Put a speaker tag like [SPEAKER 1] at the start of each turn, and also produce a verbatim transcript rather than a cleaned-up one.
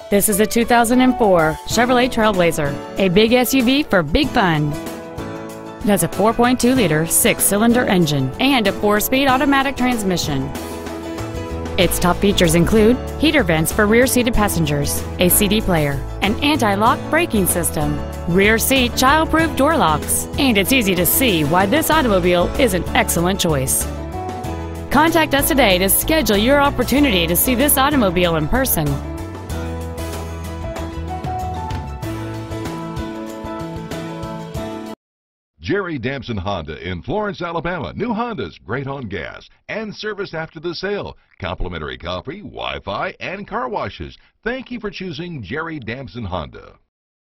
[SPEAKER 1] This is a two thousand four Chevrolet Trailblazer, a big S U V for big fun. It has a four point two liter six-cylinder engine and a four-speed automatic transmission. Its top features include heater vents for rear-seated passengers, a C D player, an anti-lock braking system, rear seat child-proof door locks, and it's easy to see why this automobile is an excellent choice. Contact us today to schedule your opportunity to see this automobile in person.
[SPEAKER 2] Jerry Damson Honda in Florence, Alabama. New Hondas, great on gas and service after the sale. Complimentary coffee, Wi-Fi, and car washes. Thank you for choosing Jerry Damson Honda.